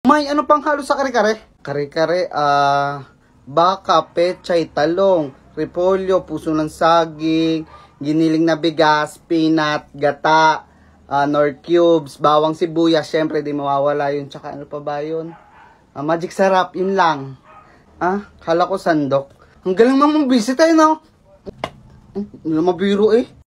May ano pang halo sa kare-kare? Kare-kare, baka, pechay, talong, repolyo, puso ng saging, giniling na bigas, peanut, gata, nor cubes, bawang sibuyas, syempre di mawawala yun. Tsaka ano pa ba yun? Magic sarap, yun lang. Kala ko sandok. Ang galing mang mabisi tayo, no? Hindi na mabiro eh.